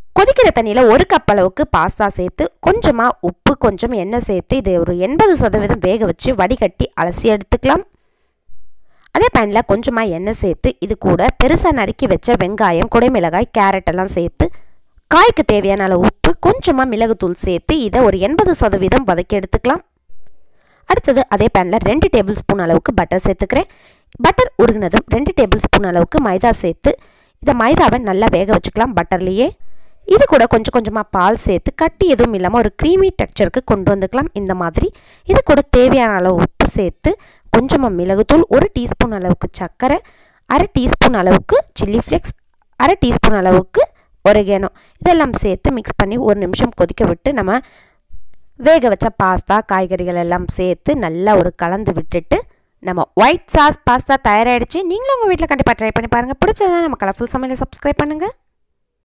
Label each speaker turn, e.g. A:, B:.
A: கொதிக்கிற தண்ணியில் 1 கப் அளவுக்கு பாஸ்தா சேர்த்து கொஞ்சமாக உப்பு கொஞ்சம் எண்ணெய் சேர்த்து இது ஒரு 80% வேக வச்சு வடிகட்டி அலசி எடுத்துக்கலாம். அதே பேனில் கொஞ்சமாக எண்ணெய் சேர்த்து இது கூட பெருசாக நறுக்கி வச்ச வெங்காயம், குடைமிளகாய், கேரட் எல்லாம் சேர்த்து காய்க்கு தேவையான அளவு உப்பு கொஞ்சமாக மிளகுத்தூள் சேர்த்து இதை ஒரு 80% வதக்கி எடுத்துக்கலாம். அடுத்தது அதே பேனில் 2 டேபிள் ஸ்பூன் அளவுக்கு பட்டர் சேர்த்துக்கிறேன். பட்டர் உருகினதும் 2 டேபிள் ஸ்பூன் அளவுக்கு மைதா சேர்த்து இதை மைதாவை நல்லா வேக வச்சுக்கலாம் பட்டர்லேயே. இது கூட கொஞ்சம் கொஞ்சமாக பால் சேர்த்து கட்டி எதுவும் இல்லாமல் ஒரு க்ரீமி டெக்ஸ்சருக்கு கொண்டு வந்துக்கலாம். இந்த மாதிரி இது கூட தேவையான அளவு உப்பு சேர்த்து கொஞ்சமாக மிளகுத்தூள், 1 டீஸ்பூன் அளவுக்கு சர்க்கரை, 1/2 டீஸ்பூன் அளவுக்கு சில்லி ஃப்ளேக்ஸ், 1/2 டீஸ்பூன் அளவுக்கு ஒரிகானோ இதெல்லாம் சேர்த்து மிக்ஸ் பண்ணி 1 நிமிஷம் கொதிக்க விட்டு நம்ம வேக வச்ச பாஸ்தா காய்கறிகள் எல்லாம் சேர்த்து நல்லா ஒரு கலந்து விட்டுட்டு நம்ம ஒயிட் சாஸ் பாஸ்தா தயாராகிடுச்சு. நீங்களும் உங்கள் வீட்டில் கண்டிப்பாக ட்ரை பண்ணி பாருங்கள். பிடிச்சதுன்னா நம்ம கலர்ஃபுல் சமையலை சப்ஸ்கிரைப் பண்ணுங்கள்.